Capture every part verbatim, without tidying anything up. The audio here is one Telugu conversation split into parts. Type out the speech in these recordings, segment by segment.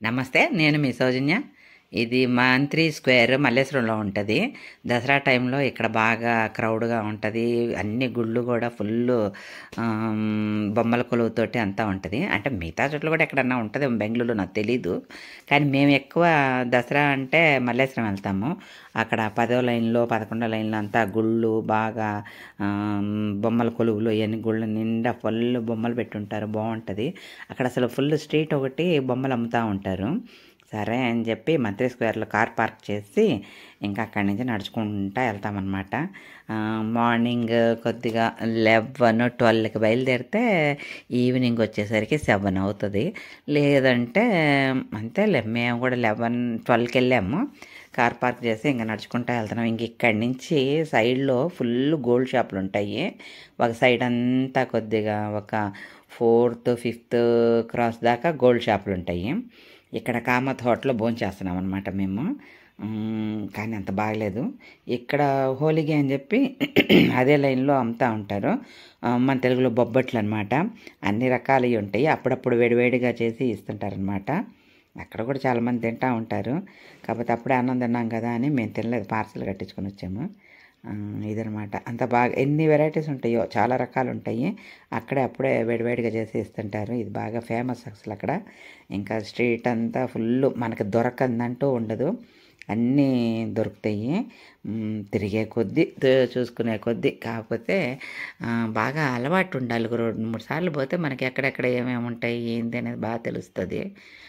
నమస్తే, నేను మీ సౌజన్య. ఇది మంత్రి స్క్వేర్ మల్లేశ్వరంలో ఉంటుంది. దసరా టైంలో ఇక్కడ బాగా క్రౌడ్గా ఉంటుంది. అన్ని గుళ్ళు కూడా ఫుల్ బొమ్మల కొలువుతోటి అంతా ఉంటుంది. అంటే మిగతా చోట్ల కూడా ఎక్కడన్నా ఉంటుంది బెంగళూరులో, నాకు తెలీదు. కానీ మేము ఎక్కువ దసరా అంటే మల్లేశ్వరం వెళ్తాము. అక్కడ పదో లైన్లో పదకొండో లైన్లో అంతా గుళ్ళు బాగా బొమ్మల కొలువులు ఇవన్నీ గుళ్ళు నిండా ఫుల్ బొమ్మలు పెట్టుంటారు. బాగుంటుంది అక్కడ. అసలు ఫుల్ స్ట్రీట్ ఒకటి బొమ్మలు అమ్ముతూ ఉంటారు. సరే అని చెప్పి మంత్రి స్క్వేర్లో కార్ పార్క్ చేసి ఇంకా అక్కడి నుంచి నడుచుకుంటూ వెళ్తామన్నమాట. మార్నింగ్ కొద్దిగా లెవెన్ ట్వెల్వ్కి బయలుదేరితే ఈవినింగ్ వచ్చేసరికి సెవెన్ అవుతుంది. లేదంటే అంతేలే, మేము కూడా లెవెన్ ట్వెల్వ్కి వెళ్ళాము. కార్ పార్క్ చేసి ఇంకా నడుచుకుంటూ వెళ్తున్నాం. ఇంక ఇక్కడి నుంచి సైడ్లో ఫుల్ గోల్డ్ షాపులు ఉంటాయి. ఒక సైడ్ అంతా కొద్దిగా ఒక ఫోర్త్ ఫిఫ్త్ క్రాస్ దాకా గోల్డ్ షాపులు ఉంటాయి. ఇక్కడ కామత్ హోటల్లో భోజనం చేస్తున్నాం అనమాట మేము. కానీ అంత బాగలేదు. ఇక్కడ హోలీగా అని చెప్పి అదే లైన్లో అమ్ముతూ ఉంటారు. మన తెలుగులో బొబ్బట్లు అనమాట. అన్ని రకాలవి ఉంటాయి. అప్పుడప్పుడు వేడివేడిగా చేసి ఇస్తుంటారనమాట. అక్కడ కూడా చాలామంది తింటూ ఉంటారు. కాకపోతే అప్పుడే అన్నం తిన్నాం కదా అని మేము తినలేదు, పార్సల్ కట్టించుకొని వచ్చాము. ఇదనమాట. అంత బాగా ఎన్ని వెరైటీస్ ఉంటాయో, చాలా రకాలు ఉంటాయి. అక్కడే అప్పుడే వేడివేడిగా చేసి ఇస్తుంటారు. ఇది బాగా ఫేమస్ అసలు అక్కడ. ఇంకా స్ట్రీట్ అంతా ఫుల్, మనకి దొరకందంటూ ఉండదు, అన్నీ దొరుకుతాయి. తిరిగే కొద్దీ చూసుకునే కొద్దీ. కాకపోతే బాగా అలవాటు ఉండాలి. రెండు మూడు సార్లు పోతే మనకి ఎక్కడెక్కడ ఏమేమి ఉంటాయి ఏంటి అనేది బాగా తెలుస్తుంది.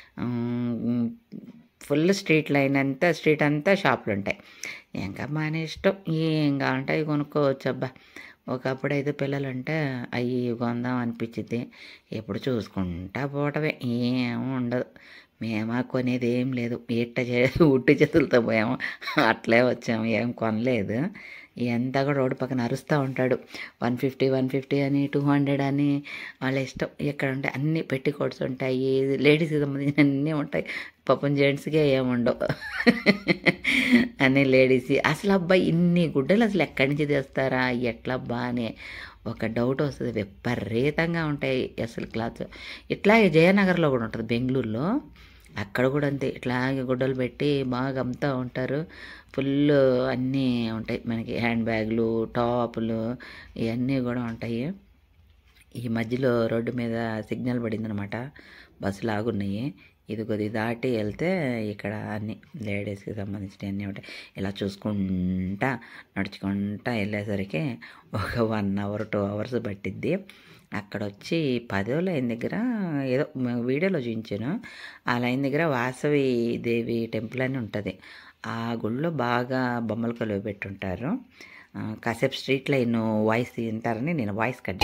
ఫుల్ స్ట్రీట్ లైన్ అంతా, స్ట్రీట్ అంతా షాపులు ఉంటాయి. ఇంకా మన ఇష్టం, ఏం కావాలంటే అవి కొనుక్కోవచ్చు. అబ్బా, ఒకప్పుడు అయితే పిల్లలు అంటే అవి కొందాం అనిపించింది. ఎప్పుడు చూసుకుంటా పోవటమే, ఏమీ ఉండదు. మేమా కొనేది ఏం లేదు. ఇట్ట చే ఉట్టి చేతులతో పోయాము, అట్లే వచ్చాము, ఏం కొనలేదు. ఎంత కూడా రోడ్డు పక్కన అరుస్తూ ఉంటాడు. వన్ ఫిఫ్టీ వన్ ఫిఫ్టీ అని, టూ హండ్రెడ్ అని, వాళ్ళ ఇష్టం. ఎక్కడ ఉంటాయి అన్నీ పెట్టి కోట్స్ ఉంటాయి, లేడీస్కి సంబంధించిన అన్నీ ఉంటాయి. పాపం జెంట్స్కే ఏముండవు అన్నీ లేడీస్. అసలు అబ్బాయి ఇన్ని గుడ్డలు అసలు ఎక్కడి నుంచి తెస్తారా ఎట్లా అబ్బా అని ఒక డౌట్ వస్తుంది. విపరీతంగా ఉంటాయి అసలు క్లాత్స్. ఇట్లాగే జయనగర్లో కూడా ఉంటుంది, బెంగళూరులో. అక్కడ కూడా అంతే, ఇట్లాగే గుడ్డలు పెట్టి బాగా అమ్ముతూ ఉంటారు. ఫుల్ అన్నీ ఉంటాయి మనకి, హ్యాండ్ బ్యాగులు, టాపులు, ఇవన్నీ కూడా ఉంటాయి. ఈ మధ్యలో రోడ్డు మీద సిగ్నల్ పడిందనమాట, బస్సులు ఆగున్నాయి. ఇది కొద్ది దాటి వెళ్తే ఇక్కడ అన్నీ లేడీస్కి సంబంధించినవి అన్నీ ఉంటాయి. ఇలా చూసుకుంటా నడుచుకుంటా వెళ్ళేసరికి ఒక వన్ అవర్ టూ అవర్స్ పట్టిద్ది. అక్కడ వచ్చి పదో లైన్ దగ్గర ఏదో వీడియోలో చూపించాను. ఆ లైన్ దగ్గర వాసవి దేవి టెంపుల్ అని ఉంటుంది. ఆ గుళ్ళో బాగా బొమ్మలు కొలువు పెట్టుంటారు. కాసేపు స్ట్రీట్ లైన్ వాయిస్ వింటారని నేను వాయిస్ కట్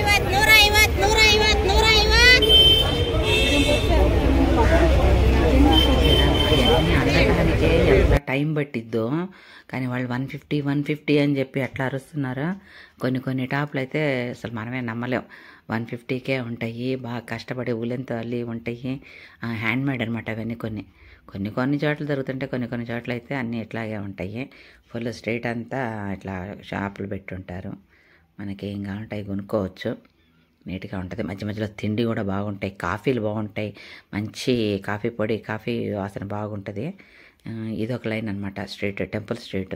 అందడానికి ఎంత టైం పట్టిద్దో. కానీ వాళ్ళు వన్ ఫిఫ్టీ వన్ ఫిఫ్టీ అని చెప్పి ఎట్లా అరుస్తున్నారు. కొన్ని కొన్ని టాపులు అయితే అసలు మనమే నమ్మలేం, వన్ ఫిఫ్టీకే ఉంటాయి. బాగా కష్టపడి ఉలెంతో అల్లి ఉంటాయి. హ్యాండ్మేడ్ అనమాట అవన్నీ. కొన్ని కొన్ని కొన్ని చోట్ల దొరుకుతుంటాయి, కొన్ని కొన్ని చోట్ల అయితే అన్నీ ఇట్లాగే ఉంటాయి. ఫుల్ స్ట్రీట్ అంతా ఇట్లా షాపులు పెట్టుంటారు. మనకి ఏం కావాలంటే కొనుక్కోవచ్చు. నీట్గా ఉంటుంది. మధ్య మధ్యలో తిండి కూడా బాగుంటాయి, కాఫీలు బాగుంటాయి. మంచి కాఫీ పొడి, కాఫీ వాసన బాగుంటుంది. ఇది ఒక లైన్ అనమాట, స్ట్రీట్ టెంపుల్ స్ట్రీట్.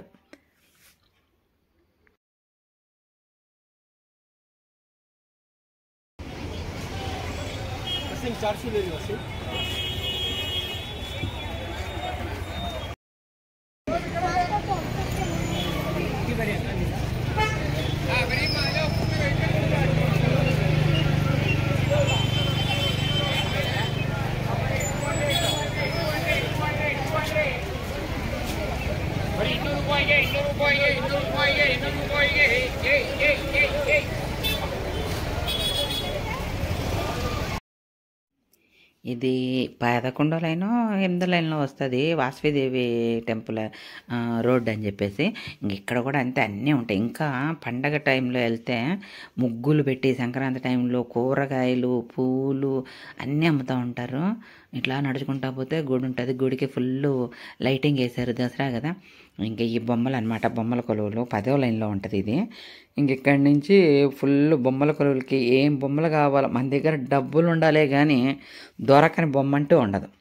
ఇది పదకొండో లైను ఎనిమిదో లైన్లో వస్తుంది, వాసవిదేవి టెంపుల్ రోడ్ అని చెప్పేసి. ఇంక ఇక్కడ కూడా అంతే అన్నీ ఉంటాయి. ఇంకా పండగ టైంలో వెళ్తే ముగ్గులు పెట్టి, సంక్రాంతి టైంలో కూరగాయలు, పూలు అన్నీ అమ్ముతూ ఉంటారు. ఇట్లా నడుచుకుంటా పోతే గుడి ఉంటుంది. గుడికి ఫుల్ లైటింగ్ వేశారు, దసరా కదా. ఇంకా ఈ బొమ్మలు అనమాట, బొమ్మల కొలువులు పదో లైన్లో ఉంటుంది ఇది. ఇంక ఇక్కడి నుంచి ఫుల్ బొమ్మల కొలువులకి ఏం బొమ్మలు కావాలో, మన దగ్గర డబ్బులు ఉండాలే కానీ దొరకని బొమ్మ అంటూ ఉండదు.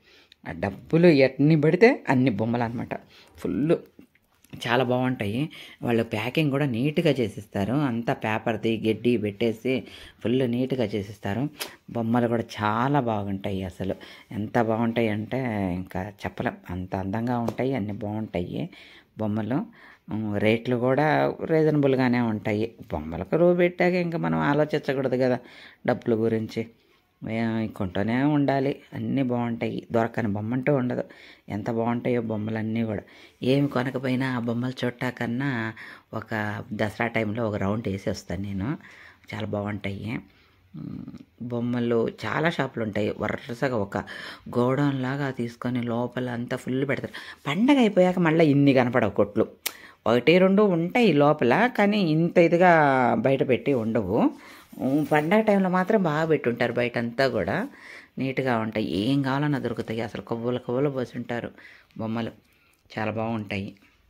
ఆ డబ్బులు ఎన్ని పడితే అన్ని బొమ్మలు అనమాట. ఫుల్ చాలా బాగుంటాయి. వాళ్ళు ప్యాకింగ్ కూడా నీట్గా చేసిస్తారు. అంతా పేపర్ది గడ్డి పెట్టేసి ఫుల్ నీట్గా చేసిస్తారు. బొమ్మలు కూడా చాలా బాగుంటాయి. అసలు ఎంత బాగుంటాయి అంటే ఇంకా చెప్పలేం, అంత అందంగా ఉంటాయి, అన్నీ బాగుంటాయి బొమ్మలు. రేట్లు కూడా రీజనబుల్గానే ఉంటాయి. బొమ్మలకు రూ పెట్టాక ఇంకా మనం ఆలోచించకూడదు కదా డబ్బుల గురించి, కొంటూనే ఉండాలి. అన్నీ బాగుంటాయి, దొరకని బొమ్మ అంటూ ఉండదు. ఎంత బాగుంటాయో బొమ్మలన్నీ కూడా. ఏమి కొనకపోయినా ఆ బొమ్మలు చూడటాకన్నా ఒక దసరా టైంలో ఒక రౌండ్ వేసి వస్తాను నేను. చాలా బాగుంటాయి బొమ్మలు. చాలా షాపులు ఉంటాయి, వరుసగా ఒక గోడౌన్ లాగా తీసుకొని లోపల అంతా ఫుల్ పెడతారు. పండగ అయిపోయాక మళ్ళీ ఇన్ని కనపడవు కొట్లు, ఒకటి రెండు ఉంటాయి లోపల, కానీ ఇంత ఇదిగా బయట పెట్టి ఉండవు. పండగ టైంలో మాత్రం బాగా పెట్టుంటారు బయట అంతా కూడా, నీట్గా ఉంటాయి. ఏం కావాలన్నా దొరుకుతాయి. అసలు కొవ్వులు కొవ్వులు పోసి ఉంటారు బొమ్మలు, చాలా బాగుంటాయి.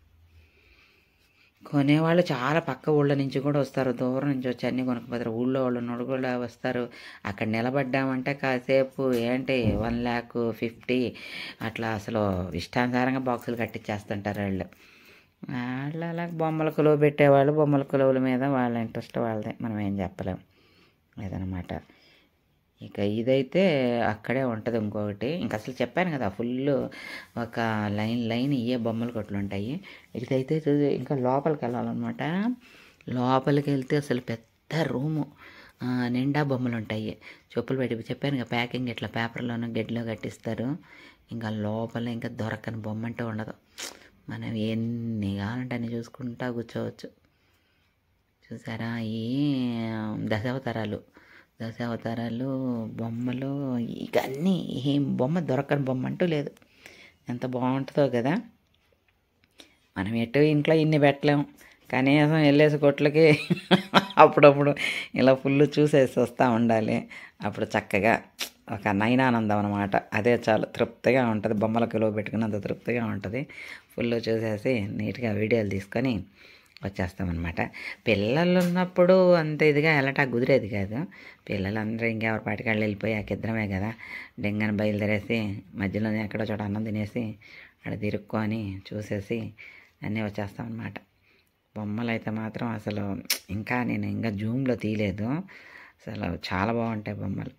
కొనేవాళ్ళు చాలా పక్క ఊళ్ళ నుంచి కూడా వస్తారు, దూరం నుంచి వచ్చి అన్నీ కొనుక్కోపోతారు. ఊళ్ళో వాళ్ళు నోడు కూడా వస్తారు. అక్కడ నిలబడ్డామంటే కాసేపు ఏంటి వన్ ల్యాక్ ఫిఫ్టీ అట్లా అసలు ఇష్టానుసారంగా బాక్సులు కట్టించేస్తుంటారు వాళ్ళు. వాళ్ళు అలా బొమ్మల కొలువు పెట్టేవాళ్ళు, బొమ్మల కొలువుల మీద వాళ్ళ ఇంట్రెస్ట్ వాళ్ళదే, మనం ఏం చెప్పలేము లేదనమాట. ఇక ఇదైతే అక్కడే ఉంటుంది. ఇంకొకటి ఇంకా అసలు చెప్పాను కదా, ఫుల్ ఒక లైన్ లైన్ ఇవే బొమ్మల కొట్లు ఉంటాయి. ఇదైతే ఇంకా లోపలికి వెళ్ళాలన్నమాట. లోపలికి వెళ్తే అసలు పెద్ద రూము నిండా బొమ్మలు ఉంటాయి. చెప్పులు పెట్టి చెప్పాను కదా, ప్యాకింగ్ ఇట్లా పేపర్లోనూ గడ్డిలో కట్టిస్తారు. ఇంకా లోపల ఇంకా దొరకని బొమ్మ అంటే ఉండదు. మనం ఎన్ని కావాలంటే అన్ని చూసుకుంటా కూర్చోవచ్చు. చూసారా, ఈ దశావతారాలు దశావతారాలు బొమ్మలు, ఇక అన్నీ ఏం బొమ్మ దొరకని బొమ్మ అంటూ లేదు. ఎంత బాగుంటుందో కదా. మనం ఎటు ఇంట్లో ఇన్ని పెట్టలేము, కనీసం వెళ్ళేసి కొట్లకి అప్పుడప్పుడు ఇలా ఫుల్ చూసేసి వస్తూ ఉండాలి. అప్పుడు చక్కగా ఒక నయనానందం అనమాట. అదే చాలు, తృప్తిగా ఉంటుంది. బొమ్మల కిలో పెట్టుకున్నంత తృప్తిగా ఉంటుంది. ఫుల్ చూసేసి నీట్గా వీడియోలు తీసుకొని వచ్చేస్తామన్నమాట. పిల్లలు ఉన్నప్పుడు అంత ఇదిగా వెళ్ళటా కుదిరేది కాదు. పిల్లలందరూ ఇంకెవరి పాటికాళ్ళు వెళ్ళిపోయి ఆ ఇద్దరమే కదా, డెంగని బయలుదేరేసి మధ్యలో ఎక్కడో చోట అన్నం తినేసి అక్కడ తిరుక్కొని చూసేసి అన్నీ వచ్చేస్తామన్నమాట. బొమ్మలు అయితే మాత్రం అసలు ఇంకా నేను ఇంకా జూమ్లో తీయలేదు, అసలు చాలా బాగుంటాయి బొమ్మలు.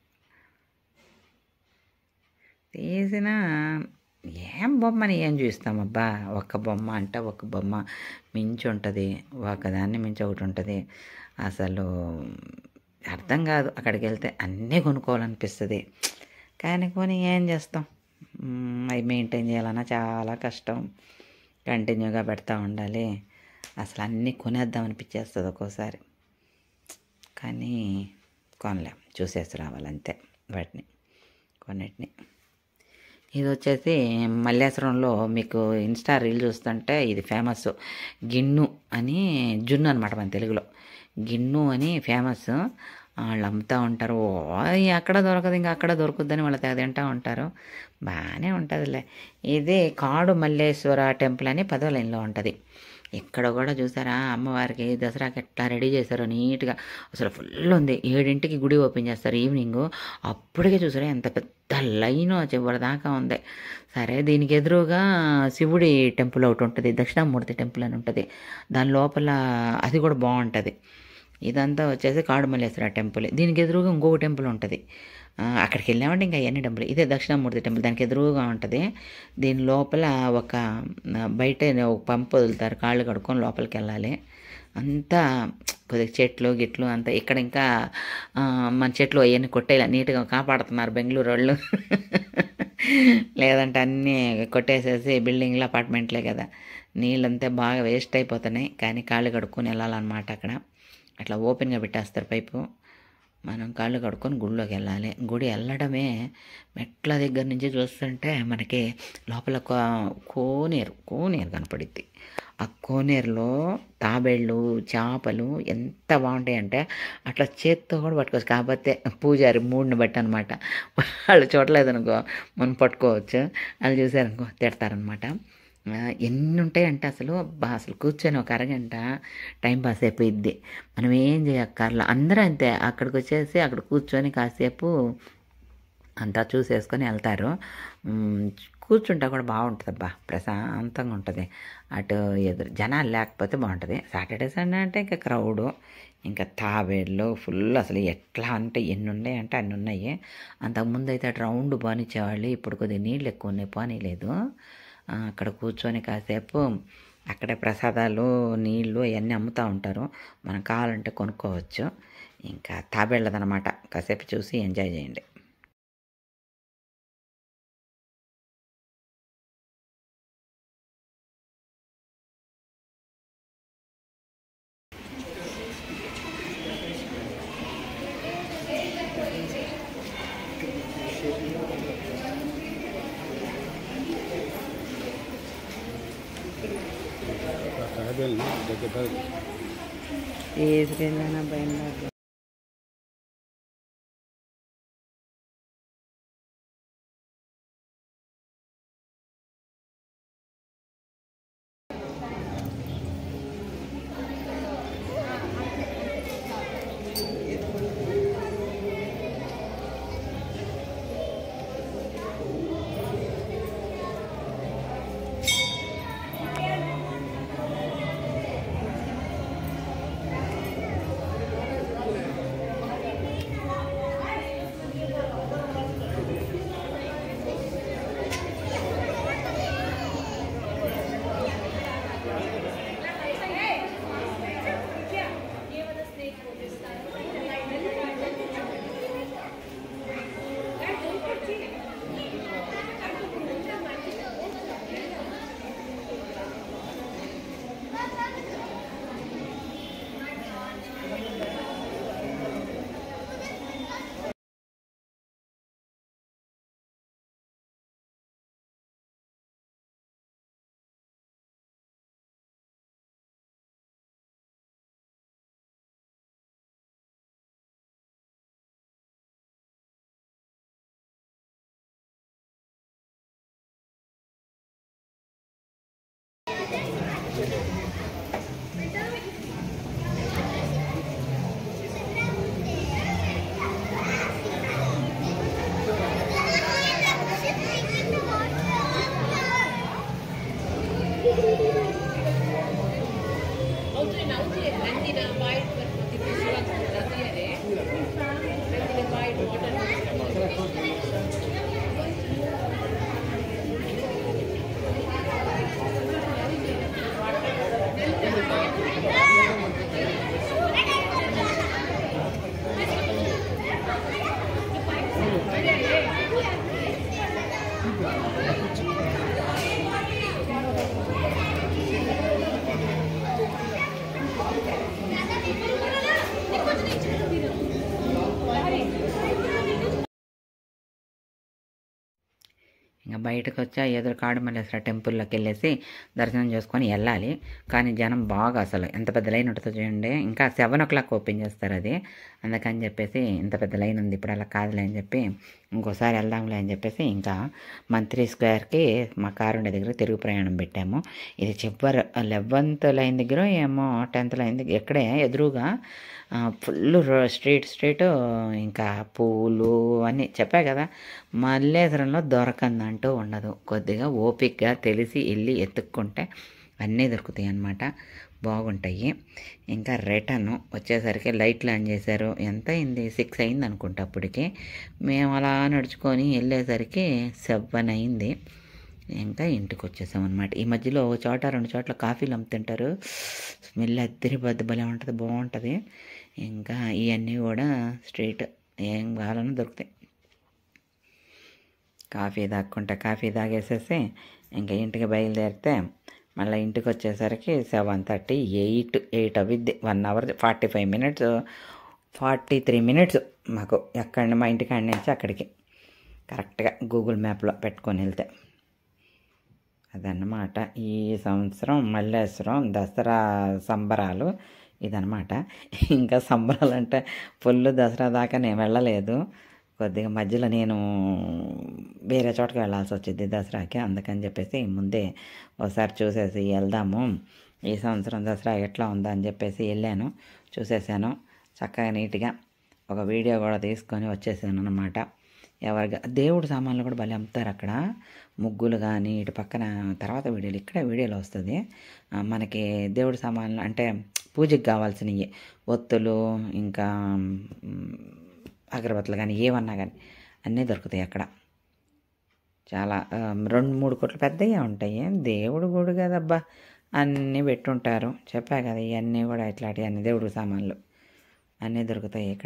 తీసిన ఏం బొమ్మని ఏం చూస్తామబ్బా, ఒక్క బొమ్మ అంటే ఒక బొమ్మ మించి ఉంటుంది, ఒకదాన్ని మించి ఒకటి ఉంటుంది. అసలు అర్థం కాదు. అక్కడికి వెళ్తే అన్నీ కొనుక్కోవాలనిపిస్తుంది, కానీ కొని ఏం చేస్తాం, అవి మెయింటైన్ చేయాలన్నా చాలా కష్టం. కంటిన్యూగా పెడతా ఉండాలి. అసలు అన్నీ కొనేద్దాం అనిపించేస్తుంది ఒక్కోసారి, కానీ కొనలేం, చూసేసి రావాలంతే వాటిని కొన్నిటిని. ఇది వచ్చేసి మల్లేశ్వరంలో మీకు ఇన్స్టా రీల్ చూస్తుంటే ఇది ఫేమస్, గిన్ను అని, జున్ను అనమాట మన తెలుగులో, గిన్ను అని ఫేమస్. వాళ్ళు అమ్ముతూ ఉంటారు. అక్కడ దొరకదు ఇంకా అక్కడ దొరుకుద్దని వాళ్ళు తెగ తింటూ ఉంటారు. బాగానే ఉంటుందిలే. ఇది కాడు మల్లేశ్వర టెంపుల్ అని పదో లైన్లో ఉంటుంది. ఇక్కడ కూడా చూసారా అమ్మవారికి దసరాకి ఎట్లా రెడీ చేశారో నీట్గా, అసలు ఫుల్ ఉంది. ఏడింటికి గుడి ఓపెన్ చేస్తారు ఈవినింగ్, అప్పటికే చూసారా ఎంత పెద్ద లైన్ చివరి దాకా ఉంది. సరే, దీనికి ఎదురుగా శివుడి టెంపుల్ ఒకటి ఉంటుంది, దక్షిణామూర్తి టెంపుల్ అని ఉంటుంది. దాని లోపల అది కూడా బాగుంటుంది. ఇదంతా వచ్చేసి కాడుమల్లేశ్వర టెంపుల్. దీనికి ఎదురుగా ఇంకొక టెంపుల్ ఉంటుంది, అక్కడికి వెళ్ళామంటే ఇంకా అవన్నీ టెంపుల్. ఇదే దక్షిణామూర్తి టెంపుల్, దానికి ఎదురుగా ఉంటుంది. దీని లోపల ఒక బయట ఒక పంపు వదులుతారు, కాళ్ళు కడుక్కొని లోపలికి వెళ్ళాలి. అంతా కొద్దిగా చెట్లు గిట్లు అంతా. ఇక్కడ ఇంకా మన చెట్లు అవన్నీ కొట్టేలా నీట్గా కాపాడుతున్నారు బెంగళూరు వాళ్ళు. లేదంటే అన్నీ కొట్టేసేసి బిల్డింగ్లు అపార్ట్మెంట్లే కదా, నీళ్ళంతా బాగా వేస్ట్ అయిపోతున్నాయి. కానీ కాళ్ళు కడుక్కొని వెళ్ళాలన్నమాట. అక్కడ అట్లా ఓపెన్గా పెట్టేస్తారు పైపు, మనం కాళ్ళు కడుక్కొని గుడిలోకి వెళ్ళాలి. గుడి వెళ్ళడమే మెట్ల దగ్గర నుంచి చూస్తుంటే మనకి లోపల కోనేరు కోనేరు కనపడుద్ది. ఆ కోనేరులో తాబేళ్ళు చేపలు ఎంత బాగుంటాయంటే అట్లా చేత్తో కూడా పట్టుకోవచ్చు. కాకపోతే పూజారి మూడుని బట్టి అనమాట, వాళ్ళు చూడలేదనుకో మనం పట్టుకోవచ్చు, వాళ్ళు చూసారనుకో తిడతారనమాట. ఎన్ని ఉంటాయంటే అసలు బా అసలు కూర్చొని ఒక అరగంట టైం పాస్ అయిపోయిద్ది. మనం ఏం చేయక్కర్లా, అందరూ అంతే. అక్కడికి వచ్చేసి అక్కడ కూర్చొని కాసేపు అంతా చూసేసుకొని వెళ్తారు. కూర్చుంటే కూడా బాగుంటుందబ్బా, ప్రశాంతంగా ఉంటుంది. అటు ఎదురు జనాలు లేకపోతే బాగుంటుంది. సాటర్డే సండే అంటే ఇంకా క్రౌడు, ఇంకా తాబేళ్ళు ఫుల్. అసలు ఎట్లా అంటే ఎన్ని ఉన్నాయి అంటే అన్ని ఉన్నాయి. అంతకుముందు అయితే అటు రౌండ్ పోనిచ్చేవాళ్ళు, ఇప్పుడు కొద్దిగా నీళ్ళు ఎక్కువ ఉన్నాయి, పోనీలేదు. అక్కడ కూర్చొని కాసేపు అక్కడే ప్రసాదాలు నీళ్ళు అవన్నీ అమ్ముతూ ఉంటారు, మనం కావాలంటే కొనుక్కోవచ్చు. ఇంకా తాబేళ్ళదనమాట, కాసేపు చూసి ఎంజాయ్ చేయండి. తీసుకెళ్ళిన బయట ఇంకా బయటకు వచ్చి ఎదురు కాడుమల్లేశ్వర టెంపుల్లోకి వెళ్ళేసి దర్శనం చేసుకొని వెళ్ళాలి. కానీ జనం బాగా, అసలు ఎంత పెద్ద లైన్ ఉంటుందో చూడండి. ఇంకా సెవెన్ ఓ క్లాక్ ఓపెన్ చేస్తారు అది, అందుకని చెప్పేసి ఇంత పెద్ద లైన్ ఉంది. ఇప్పుడు అలా కాదులే అని చెప్పి ఇంకోసారి వెళ్దాంలే అని చెప్పేసి ఇంకా మంత్రి స్క్వేర్కి మా కారు ఉండే దగ్గర తిరుగు ప్రయాణం పెట్టాము. ఇది చివరి లెవెన్త్ లైన్ దగ్గర ఏమో టెన్త్ లైన్ దగ్గర ఎక్కడే ఎదురుగా ఫుల్ స్ట్రీట్ స్ట్రీట్ ఇంకా పూలు అన్నీ చెప్పా కదా. మల్లేశ్వరంలో దొరకందంటూ ఉండదు. కొద్దిగా ఓపికగా తెలిసి వెళ్ళి ఎత్తుక్కుంటే అన్నీ దొరుకుతాయి అన్నమాట, బాగుంటాయి. ఇంకా రిటర్న్ వచ్చేసరికి లైట్లు ఆన్ చేశారు. ఎంత అయింది, సిక్స్ అయింది అనుకుంటా అప్పటికి. మేము అలా నడుచుకొని వెళ్ళేసరికి సెవెన్ అయింది. ఇంకా ఇంటికి వచ్చేసామన్నమాట. ఈ మధ్యలో ఒక చోట రెండు చోట్ల కాఫీలు అమ్ముతుంటారు, స్మెల్ అద్దరి బద్ద భలే ఉంటుంది, బాగుంటుంది. ఇంకా ఇవన్నీ కూడా స్ట్రీట్ ఏం కావాలన్నా దొరుకుతాయి. కాఫీ తాక్కుంటే కాఫీ తాగేసేసి ఇంకా ఇంటికి బయలుదేరితే మళ్ళీ ఇంటికి వచ్చేసరికి సెవెన్ థర్టీ ఎయిట్ ఎయిట్ అవిద్ది. One hour forty five minutes forty three minutes మాకు ఎక్కడి మా ఇంటికి కాడి నుంచి అక్కడికి కరెక్ట్గా గూగుల్ మ్యాప్లో పెట్టుకొని వెళ్తే. అదన్నమాట ఈ సంవత్సరం మల్లేశ్వరం దసరా సంబరాలు ఇదనమాట. ఇంకా సంబరాలు అంటే ఫుల్ దసరా దాకా నేను వెళ్ళలేదు. కొద్దిగా మధ్యలో నేను వేరే చోటకి వెళ్ళాల్సి వచ్చింది దసరాకి, అందుకని చెప్పేసి ముందే ఒకసారి చూసేసి వెళ్దాము, ఈ సంవత్సరం దసరా ఎట్లా ఉందా అని చెప్పేసి వెళ్ళాను, చూసేసాను. చక్కగా నీట్గా ఒక వీడియో కూడా తీసుకొని వచ్చేసాను అన్నమాట. ఎవరిగా దేవుడు సామాన్లు కూడా భలే అమ్ముతారు అక్కడ. ముగ్గులు కానీ ఇటు పక్కన తర్వాత వీడియోలు ఇక్కడ వీడియోలో వస్తుంది. మనకి దేవుడి సామాన్లు అంటే పూజకి కావాల్సినవి ఒత్తులు ఇంకా అగరబత్తులు కానీ ఏమన్నా కానీ అన్నీ దొరుకుతాయి అక్కడ. చాలా రెండు మూడు కోట్లు పెద్దగా ఉంటాయి. దేవుడు గుడి కదబ్బా, అన్నీ పెట్టుంటారు. చెప్పా కదా ఇవన్నీ కూడా ఇట్లాంటివి అన్ని దేవుడు సామాన్లు అన్నీ దొరుకుతాయి ఇక్కడ.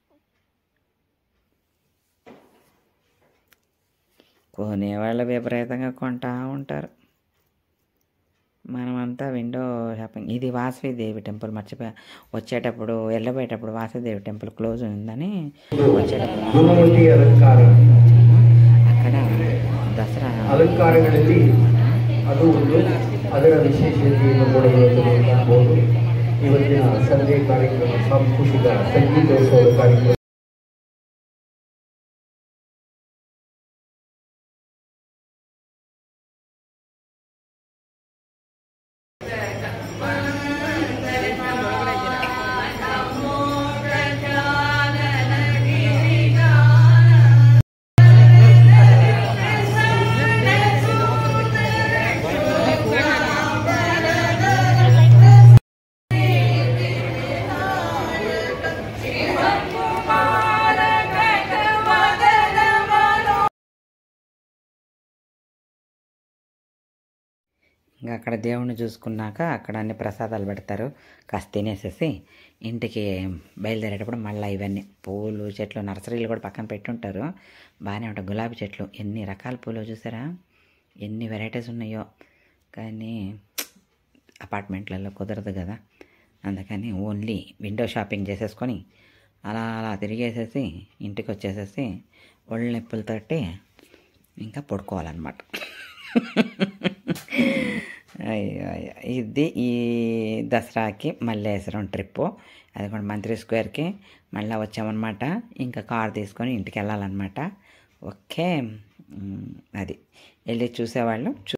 కొనేవాళ్ళు విపరీతంగా కొంటా ఉంటారు. మనమంతా విండో షాపింగ్. ఇది వాసవిదేవి టెంపుల్. మర్చిపోయా, వచ్చేటప్పుడు వెళ్ళబోయేటప్పుడు వాసవిదేవి టెంపుల్ క్లోజ్ ఉందని వచ్చేటప్పుడు అక్కడ ದಸರಾ ಅಲಂಕಾರಗಳಲ್ಲಿ ಅದು ಒಂದು ಅದರ ವಿಶೇಷತೆಯನ್ನು ಕೂಡ ಇವತ್ತು ನಾವು ಕಾಣಬಹುದು. ಇವತ್ತಿನ ಸಂಜೆ ಕಾರ್ಯಕ್ರಮ ಸಾಂಸ್ಕೃತಿಕ ಸಂಗೀತೋತ್ಸವ ಕಾರ್ಯಕ್ರಮ ఇంకా అక్కడ దేవుణ్ణి చూసుకున్నాక అక్కడ అన్ని ప్రసాదాలు పెడతారు. కాస్త తినేసేసి ఇంటికి బయలుదేరేటప్పుడు మళ్ళీ ఇవన్నీ పూలు చెట్లు నర్సరీలు కూడా పక్కన పెట్టుంటారు. బాగానే ఉంటాయి. గులాబీ చెట్లు ఎన్ని రకాల పూలు చూసారా, ఎన్ని వెరైటీస్ ఉన్నాయో. కానీ అపార్ట్మెంట్లలో కుదరదు కదా, అందుకని ఓన్లీ విండో షాపింగ్ చేసేసుకొని అలా అలా తిరిగేసేసి ఇంటికి వచ్చేసేసి ఒళ్ళు నొప్పులతోటి ఇంకా పడుకోవాలన్నమాట. అయ్యో ఇది ఈ దసరాకి మల్లేశ్వరం ట్రిప్పు. అది కూడా మంత్రి స్క్వేర్కి మళ్ళీ వచ్చామన్నమాట. ఇంకా కార్ తీసుకొని ఇంటికి వెళ్ళాలన్నమాట. ఓకే, అది వెళ్ళి చూసేవాళ్ళు